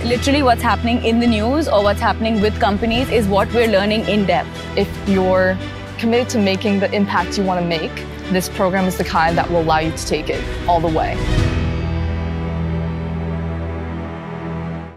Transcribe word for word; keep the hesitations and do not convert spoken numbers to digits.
Literally what's happening in the news or what's happening with companies is what we're learning in depth. If you're committed to making the impact you want to make, this program is the kind that will allow you to take it all the way.